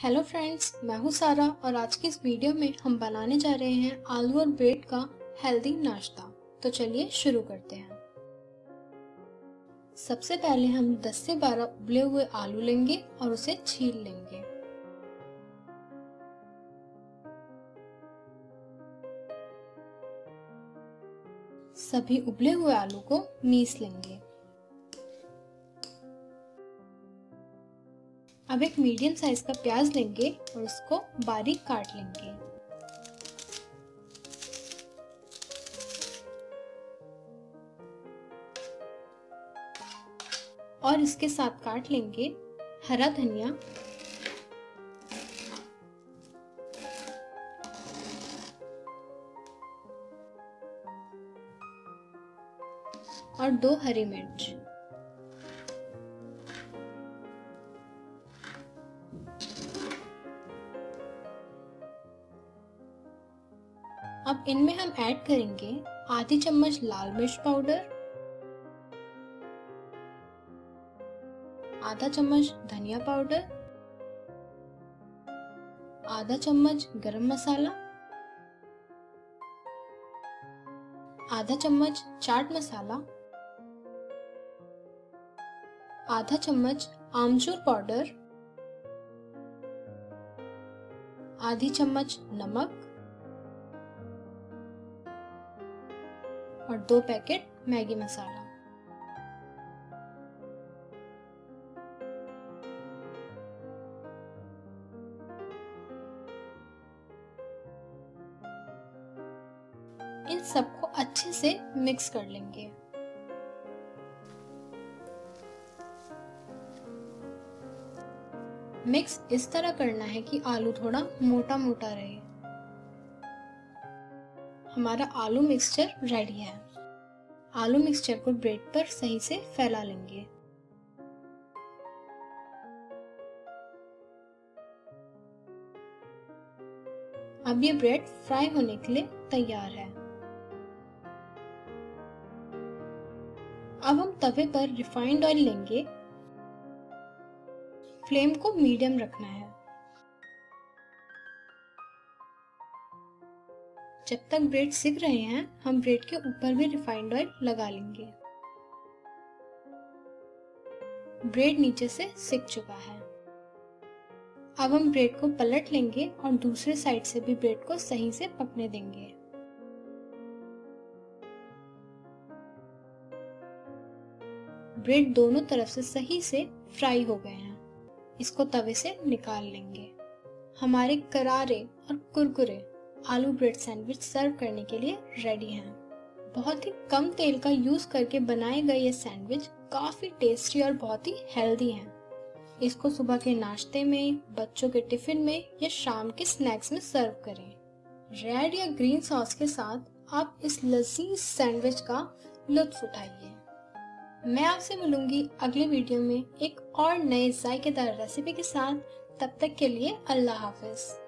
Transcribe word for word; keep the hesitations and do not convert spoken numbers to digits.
Hello friends, मैं हूँ सारा और आज की इस वीडियो में हम बनाने जा रहे हैं आलू और ब्रेड का हेल्दी नाश्ता। तो चलिए शुरू करते हैं। सबसे पहले हम दस से बारह उबले हुए आलू लेंगे और उसे छील लेंगे। सभी उबले हुए आलू को मीस लेंगे। अब एक मीडियम साइज का प्याज लेंगे और उसको बारीक काट लेंगे। और इसके साथ काट लेंगे हरा धनिया, और दो हरी मिर्च। अब इनमें हम ऐड करेंगे आधी चम्मच लाल मिर्च पाउडर, आधा चम्मच धनिया पाउडर, आधा चम्मच गरम मसाला, आधा चम्मच चाट मसाला, आधा चम्मच आमचूर पाउडर, आधी चम्मच नमक और दो पैकेट मैगी मसाला। इन सबको अच्छे से मिक्स कर लेंगे। मिक्स इस तरह करना है कि आलू थोड़ा मोटा मोटा रहे। हमारा आलू मिक्सचर रेडी है। आलू मिक्सचर को ब्रेड पर सही से फैला लेंगे। अब ये ब्रेड फ्राई होने के लिए तैयार है। अब हम तवे पर रिफाइंड ऑयल लेंगे। फ्लेम को मीडियम रखना है। जब तक ब्रेड सिक रहे हैं, हम ब्रेड के ऊपर भी रिफाइंड ऑयल लगा लेंगे। ब्रेड नीचे से सिक चुका है। अब हम ब्रेड को पलट लेंगे और दूसरे साइड से भी ब्रेड को सही से पकने देंगे। ब्रेड दोनों तरफ से सही से फ्राई हो गए हैं। इसको तवे से निकाल लेंगे। हमारे करारे और कुरकुरे आलू ब्रेड सैंडविच सर्व करने के लिए रेडी हैं। बहुत ही कम तेल का यूज करके बनाए गए ये सैंडविच काफी टेस्टी और बहुत ही हेल्दी हैं। इसको सुबह के नाश्ते में, बच्चों के टिफिन में या शाम के स्नैक्स में सर्व करें। रेड या ग्रीन सॉस के साथ आप इस लजीज सैंडविच का लुत्फ उठाइए। मैं आपसे मिलूंगी अगले वीडियो में एक और नए जायकेदार रेसिपी के साथ। तब तक के लिए अल्लाह हाफिज।